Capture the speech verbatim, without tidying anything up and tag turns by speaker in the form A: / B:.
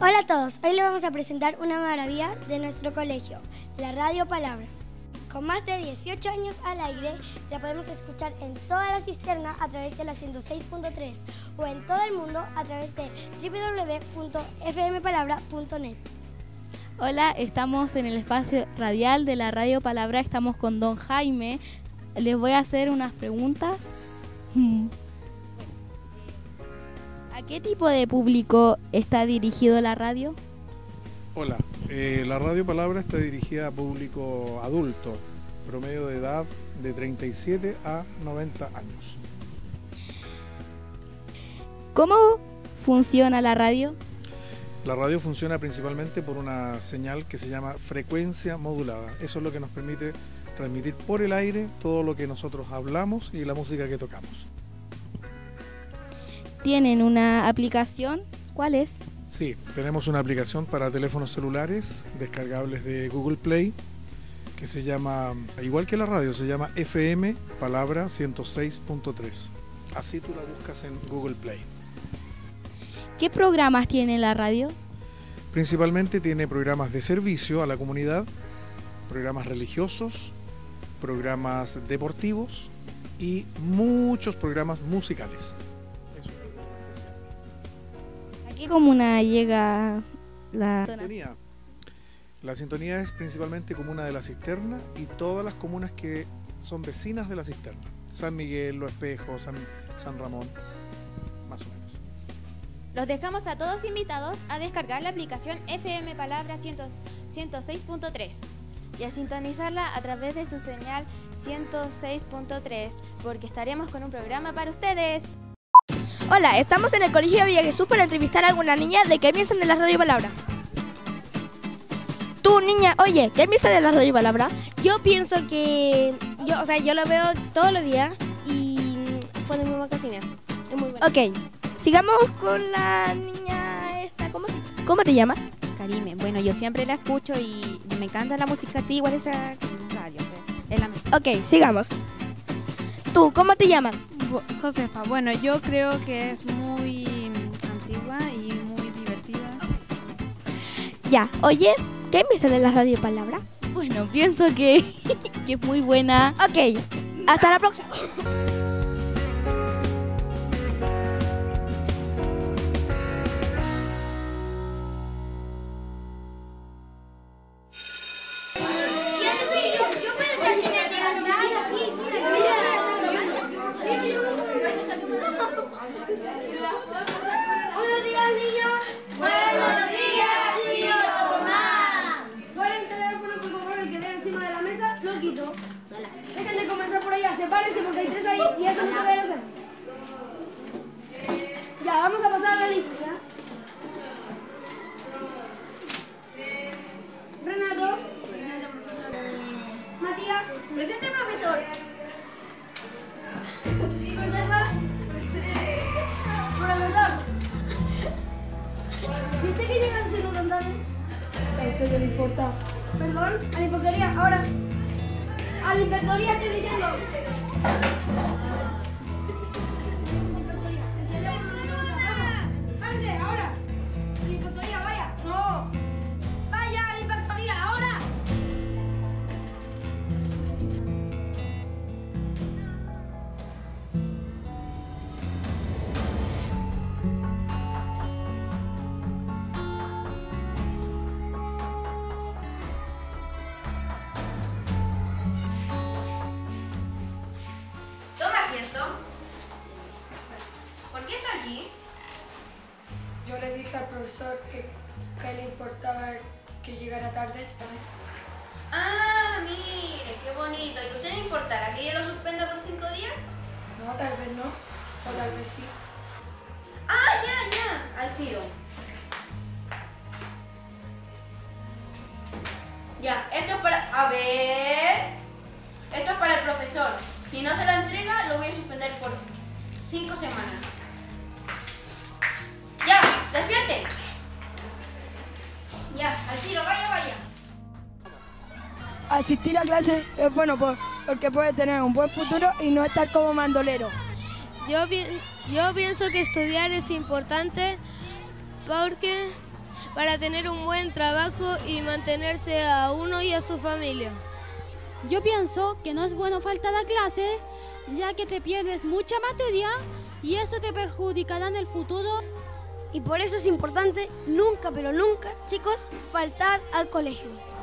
A: Hola a todos, hoy les vamos a presentar una maravilla de nuestro colegio, la Radio Palabra. Con más de dieciocho años al aire, la podemos escuchar en toda la cisterna a través de la ciento seis punto tres o en todo el mundo a través de doble u doble u doble u punto f m palabra punto net.
B: Hola, estamos en el espacio radial de la Radio Palabra, estamos con don Jaime. Les voy a hacer unas preguntas. ¿A qué tipo de público está dirigido la radio?
C: Hola, eh, la Radio Palabra está dirigida a público adulto, promedio de edad de treinta y siete a noventa años.
B: ¿Cómo funciona la radio?
C: La radio funciona principalmente por una señal que se llama frecuencia modulada. Eso es lo que nos permite transmitir por el aire todo lo que nosotros hablamos y la música que tocamos.
B: ¿Tienen una aplicación? ¿Cuál es?
C: Sí, tenemos una aplicación para teléfonos celulares descargables de Google Play que se llama, igual que la radio, se llama F M Palabra ciento seis punto tres. Así tú la buscas en Google Play.
B: ¿Qué programas tiene la radio?
C: Principalmente tiene programas de servicio a la comunidad, programas religiosos, programas deportivos y muchos programas musicales.
B: ¿A qué comuna llega la
C: sintonía? La sintonía es principalmente comuna de La Cisterna y todas las comunas que son vecinas de La Cisterna. San Miguel, Los Espejos, San, San Ramón, más o menos.
D: Los dejamos a todos invitados a descargar la aplicación F M Palabra ciento seis punto tres y a sintonizarla a través de su señal ciento seis punto tres porque estaremos con un programa para ustedes.
E: Hola, estamos en el Colegio Villa Jesús para entrevistar a alguna niña de qué piensan de la Radio Palabra. Tú, niña, oye, ¿qué piensas de la Radio Palabra?
A: Yo pienso que, yo, o sea, yo lo veo todos los días y cuando mi mamá cocina. Es muy bueno.
E: Ok, sigamos con la niña esta. ¿Cómo, cómo te llamas?
D: Karime, bueno, yo siempre la escucho y me encanta la música antigua de esa radio. Es la mejor.
E: Ok, sigamos. Tú, ¿cómo te llamas?
F: Josefa, bueno, yo creo que es muy antigua y muy divertida.
E: Ya, oye, ¿qué piensas de la Radio Palabra?
B: Bueno, pienso que, que es muy buena.
E: Ok, hasta la próxima.
A: Buenos días, niños. Buenos días, tío Tomás. Fuera el teléfono, por favor, el que ve encima de la mesa, lo quito. Dejen de comenzar por allá, sepárense porque hay tres ahí y eso no puede ser. Ya, vamos a pasar a la lista. Renato. Presente, profesor. Matías. Presente, profesor. Josefa. Profesor. ¿Y usted qué llega haciendo tan tarde?
F: ¿A usted qué le importa?
A: Perdón, a la inspectoría, ahora. A la inspectoría estoy diciendo. Inspectoría, el teléfono. Vamos, párese, ahora. A la inspectoría, vaya. No. Vaya a la inspectoría, ahora.
G: ¿Por qué está aquí?
F: Yo le dije al profesor que, que le importaba que llegara tarde.
G: Ah, mire, qué bonito. ¿Y a usted le importará que yo lo suspenda por cinco días?
F: No, tal vez no, o tal vez sí.
G: Ah, ya, ya, al tiro. Ya, esto es para... A ver... Esto es para el profesor. Si no se lo entrega, lo voy a suspender por cinco semanas. ¡Ya! ¡Despierte! Ya, al tiro, vaya, vaya.
F: Asistir a clases es bueno por, porque puede tener un buen futuro y no estar como mandolero.
H: Yo, pi yo pienso que estudiar es importante porque para tener un buen trabajo y mantenerse a uno y a su familia.
I: Yo pienso que no es bueno faltar a clase, ya que te pierdes mucha materia y eso te perjudicará en el futuro.
E: Y por eso es importante nunca, pero nunca, chicos, faltar al colegio.